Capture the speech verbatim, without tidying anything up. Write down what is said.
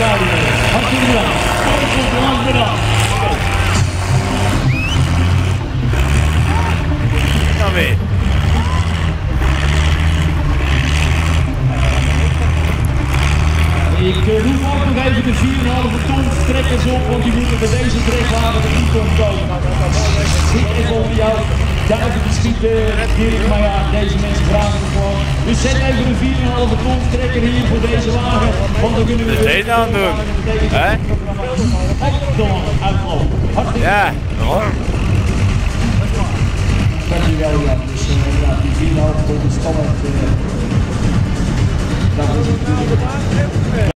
stadion. Hartelijk bedankt. Hartelijk bedankt. Dan weer. Ik roep ook nog even de vier komma vijf ton trekkers op, want die moeten bij deze trekwagen erin komen komen. Dit is over jou duiven te schieten, Dirk, maar ja, deze mensen vragen het gewoon. Dus zet even de vier komma vijf ton trekker hier voor deze wagen, want dan kunnen we de deze aan doen. Hè? Hartelijk ja, nog. Dankjewel, ja. Dus uh, ja, die vier komma vijf ton spannend. Uh, dat is het natuurlijk.